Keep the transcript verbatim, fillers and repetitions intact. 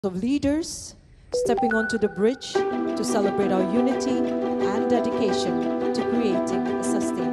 of leaders stepping onto the bridge to celebrate our unity and dedication to creating a sustainable